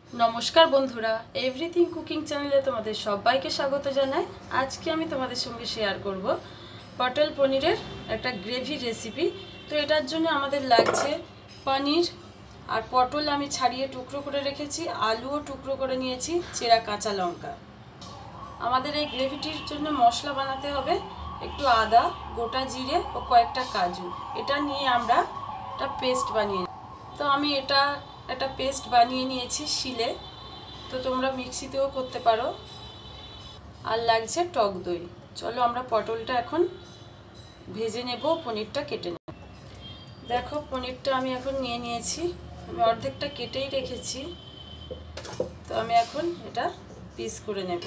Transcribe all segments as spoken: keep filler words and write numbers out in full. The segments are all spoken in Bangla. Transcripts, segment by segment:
नमस्कार बंधुरा एवरीथिंग कुकिंग चैनेले तुम्हारे सबाइके स्वागत जानाई। आज के आमी तुम्हारे संगे शेयर करब पटल पनीरेर एकटा ग्रेभि रेसिपि। तो एटार जोन्नो आमादेर लागछे पनीर और पटल आमी छाड़िए टुकरो करे रेखेछि, आलुओ टुकरो करे नियेछि, चेरा काँचा लंका। आमादेर एई ग्रेभिटिर जोन्नो मशला बानाते होबे एकटु आदा, गोटा जिरे और कयेकटा काजू। एटा निये आमरा एकटा पेस्ट बानिये। तो आमी एटा একটা পেস্ট বানিয়ে নিয়েছি শিলে, তো তোমরা মিক্সিতেও করতে পারো। আর লাগছে টক দই। চলো আমরা পটলটা এখন ভেজে নেব, পনিরটা কেটে নেব। দেখো পনিরটা আমি এখন নিয়ে নিয়েছি, আমি অর্ধেকটা কেটেই রেখেছি। তো আমি এখন এটা পিস করে নেব।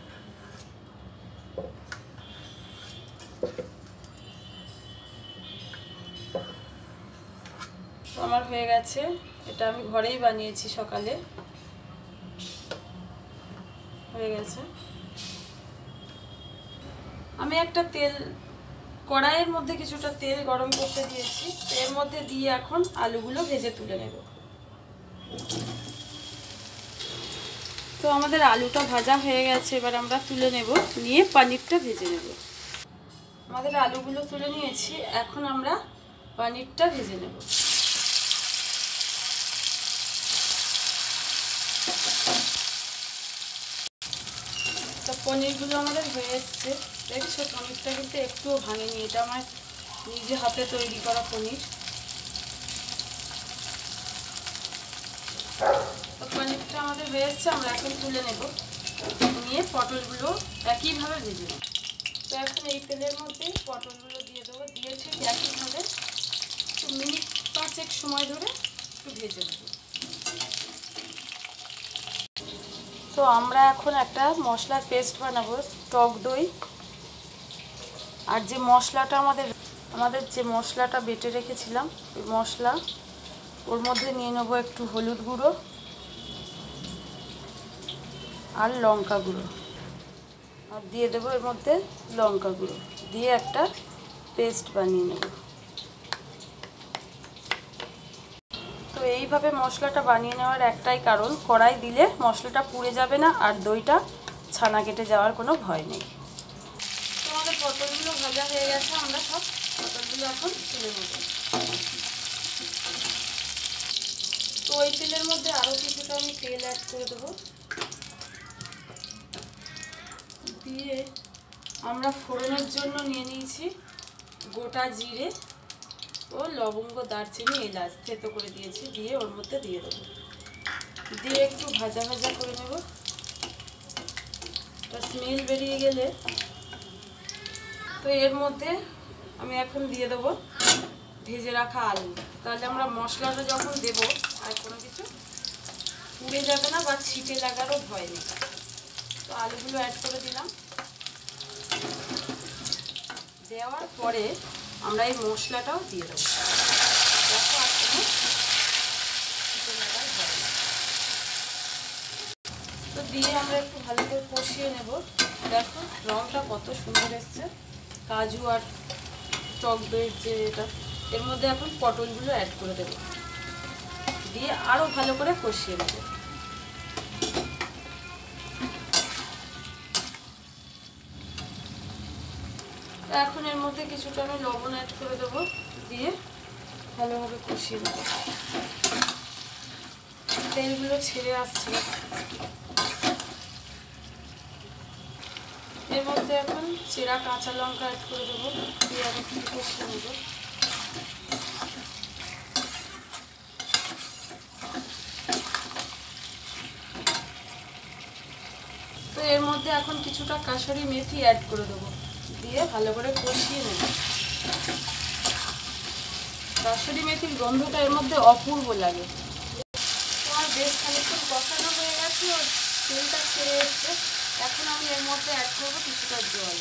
তো আমার হয়ে গেছে, এটা আমি ঘরেই বানিয়েছি সকালে, হয়ে গেছে। আমি একটা তেল কড়াইয়ের মধ্যে কিছুটা তেল গরম করতে দিয়েছি, এর মধ্যে দিয়ে এখন আলুগুলো ভেজে তুলে নেব। তো আমাদের আলুটা ভাজা হয়ে গেছে, এবার আমরা তুলে নেব, নিয়ে পনিরটা ভেজে নেব। আমাদের আলুগুলো তুলে নিয়েছি, এখন আমরা পনিরটা ভেজে নেব। তো পনিরগুলো আমাদের হয়ে এসছে, দেখছো পনিরটা কিন্তু একটুও ভাঙেনি, এটা আমার নিজে হাতে তৈরি করা পনির। তো পনিরটা আমাদের হয়ে এসছে, আমরা এখন তুলে নেব, নিয়ে পটলগুলো একইভাবে ভেজে নেব। তো এখন এই তেলের মধ্যে পটলগুলো দিয়ে দেবো, দিয়ে ঠিক একইভাবে একটু মিনিট পাঁচেক সময় ধরে একটু ভেজে নেব। তো আমরা এখন একটা মশলার পেস্ট বানাবো, টক দই আর যে মশলাটা আমাদের আমাদের যে মশলাটা বেটে রেখেছিলাম ওই মশলা, ওর মধ্যে নিয়ে নেবো একটু হলুদ গুঁড়ো আর লঙ্কা গুঁড়ো, আর দিয়ে দেবো এর মধ্যে লঙ্কা গুঁড়ো, দিয়ে একটা পেস্ট বানিয়ে নেব। তো এইভাবে মশলাটা বানিয়ে নেওয়ার একটাই কারণ, কড়াই দিলে মশলাটা পুড়ে যাবে না আর দইটা ছানা কেটে যাওয়ার কোনো ভয় নেই। তো আমাদের পটলগুলো ভাজা হয়ে গেছে, আমরা সব পটলগুলো এখন তুলে নেব। তো ওই তেলের মধ্যে আরও কিছুটা আমি তেল অ্যাড করে দেবো, দিয়ে আমরা ফোড়নের জন্য নিয়ে নিয়েছি গোটা জিরে ও লবঙ্গ, দারচিনি, এলাচ থেতো করে দিয়েছি, দিয়ে ওর মধ্যে দিয়ে দেবো, দিয়ে একটু ভাজা ভাজা করে নেব। স্মেল বেরিয়ে গেলে তো এর মধ্যে আমি এখন দিয়ে দেবো ভেজে রাখা আলু, তাহলে আমরা মশলাটা যখন দেব আর কোনো কিছু পুড়ে যাবে না বা ছিটে লাগারও ভয় নেই। তো আলুগুলো অ্যাড করে দিলাম, দেওয়ার পরে আমরা এই মশলাটাও দিয়ে দেবো। দেখো আর কোনো ছিটে লাগার ভয় নেই। তো দিয়ে আমরা একটু ভালো করে কষিয়ে নেব। দেখো রঙটা কত সুন্দর এসছে, কাজু আর টক দইয়ের যে এটা, এর মধ্যে এখন পটলগুলো অ্যাড করে দেবো, দিয়ে আরও ভালো করে কষিয়ে নেব। এখন এর মধ্যে কিছুটা আমি লবণ অ্যাড করে দেবো, দিয়ে ভালোভাবে কষিয়ে নেব। তেলগুলো ছেড়ে আসছে, এর মধ্যে এখন চেরা কাঁচা লঙ্কা অ্যাড করে দেবো, দিয়ে আবার একটু কষিয়ে নেব। তো এর মধ্যে এখন কিছুটা কাসুরি মেথি অ্যাড করে দেবো, দিয়ে ভালো করে কষিয়ে নেব। কাসুরি মেথির গন্ধটা এর মধ্যে অপূর্ব লাগে। তোমার বেশ খানিকক্ষণ কষানো হয়ে গেছে, ওর তেলটা ছেড়ে এসছে। এখন আমি এর মধ্যে অ্যাড করবো কিছুটা জল,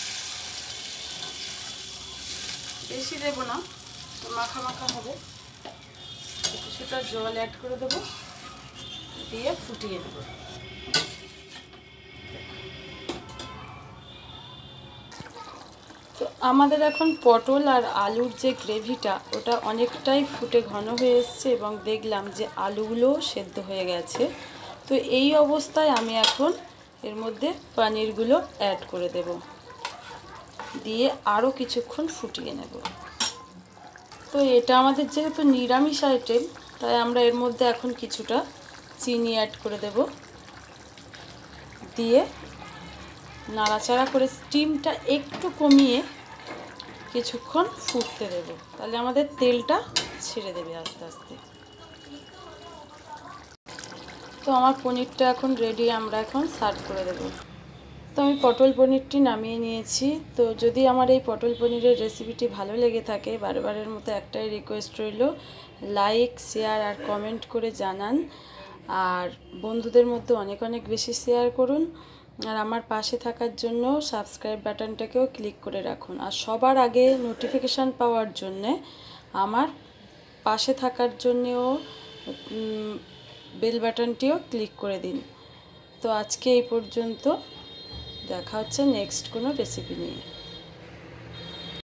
বেশি দেবো না, তো মাখা মাখা হবে। কিছুটা জল অ্যাড করে দেবো, দিয়ে ফুটিয়ে দেবো। তো আমাদের এখন পটল আর আলুর যে গ্রেভিটা ওটা অনেকটাই ফুটে ঘন হয়ে এসছে, এবং দেখলাম যে আলুগুলোও সেদ্ধ হয়ে গেছে। তো এই অবস্থায় আমি এখন এর মধ্যে পনিরগুলো অ্যাড করে দেব, দিয়ে আরও কিছুক্ষণ ফুটিয়ে নেব। তো এটা আমাদের যেহেতু নিরামিষ আইটেম, তাই আমরা এর মধ্যে এখন কিছুটা চিনি অ্যাড করে দেব, দিয়ে নাড়াচাড়া করে স্টিমটা একটু কমিয়ে কিছুক্ষণ ফুটতে দেব, তাহলে আমাদের তেলটা ছেড়ে দেবে আস্তে আস্তে। তো আমার পনিরটা এখন রেডি, আমরা এখন সার্ভ করে দেব। তো আমি পটল পনিরটি নামিয়ে নিয়েছি। তো যদি আমার এই পটল পনিরের রেসিপিটি ভালো লেগে থাকে, বারবারের মতো একটাই রিকোয়েস্ট রইল, লাইক শেয়ার আর কমেন্ট করে জানান, আর বন্ধুদের মধ্যে অনেক অনেক বেশি শেয়ার করুন, আর আমার পাশে থাকার জন্য সাবস্ক্রাইব বাটনটাকেও ক্লিক করে রাখুন, আর সবার আগে নোটিফিকেশান পাওয়ার জন্যে আমার পাশে থাকার জন্যেও বেল বাটনটিও ক্লিক করে দিন। তো আজকে এই পর্যন্ত, দেখা হচ্ছে নেক্সট কোনো রেসিপি নিয়ে।